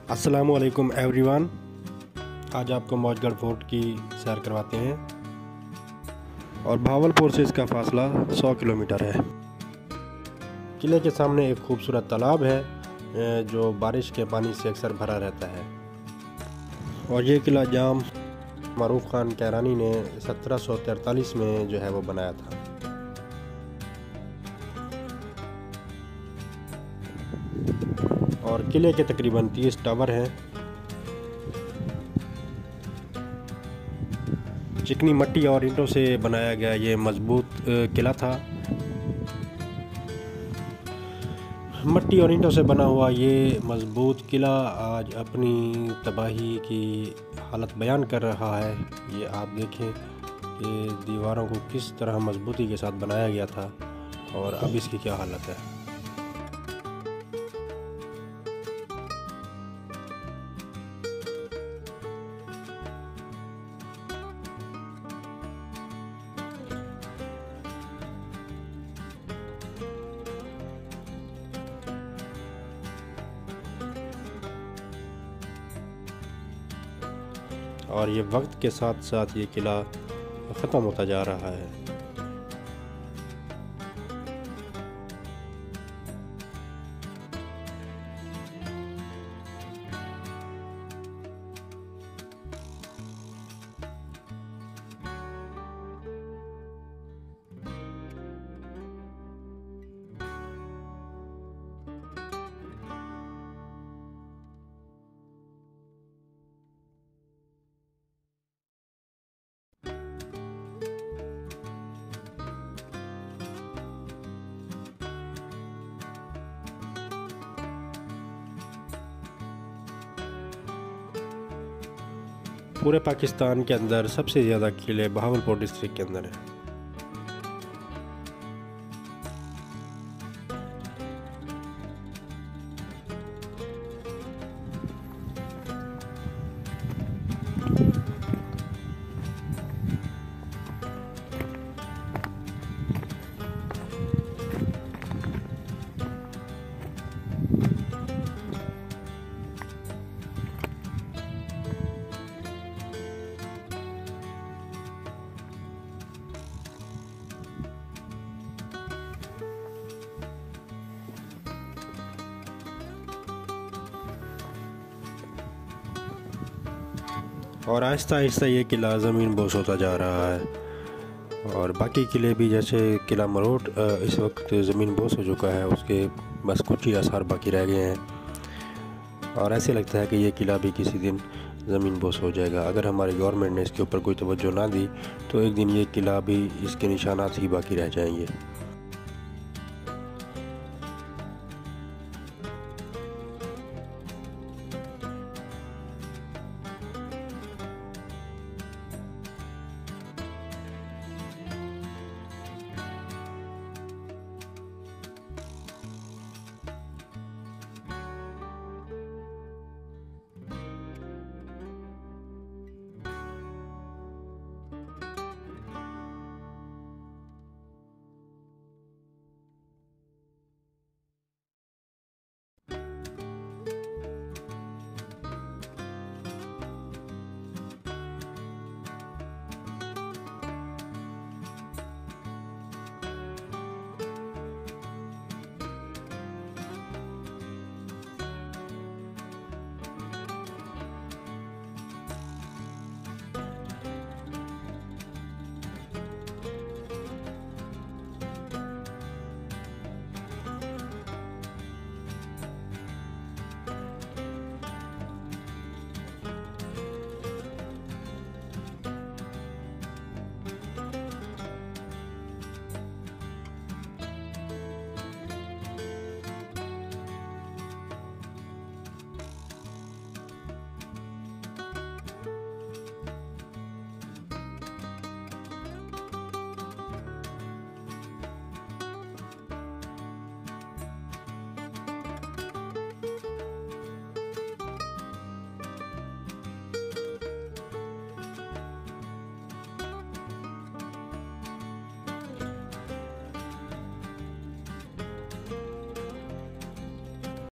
अस्सलामुअलैकुम एवरीवन। आज आपको मौजगढ़ फोर्ट की सैर करवाते हैं और भावलपुर से इसका फासला 100 किलोमीटर है। किले के सामने एक खूबसूरत तालाब है जो बारिश के पानी से अक्सर भरा रहता है और ये किला जाम मारूफ खान कैरानी ने 1743 में जो है वो बनाया था। और किले के तकरीबन 30 टावर हैं। चिकनी मट्टी और ईंटों से बनाया गया ये मजबूत किला था। मट्टी और ईंटों से बना हुआ ये मजबूत किला आज अपनी तबाही की हालत बयान कर रहा है। ये आप देखें कि दीवारों को किस तरह मजबूती के साथ बनाया गया था और अब इसकी क्या हालत है। और ये वक्त के साथ साथ ये किला ख़त्म होता जा रहा है। पूरे पाकिस्तान के अंदर सबसे ज़्यादा किले बहावलपुर डिस्ट्रिक्ट के अंदर हैं। और आहिस्ता आहिस्ता ये किला ज़मीन बोस होता जा रहा है और बाकी किले भी जैसे किला मरोट इस वक्त ज़मीन बोस हो चुका है, उसके बस कुछ ही आसार बाकी रह गए हैं और ऐसे लगता है कि ये किला भी किसी दिन ज़मीन बोस हो जाएगा। अगर हमारी गवर्नमेंट ने इसके ऊपर कोई तवज्जो ना दी तो एक दिन ये किला भी इसके निशानात ही बाकी रह जाएंगे।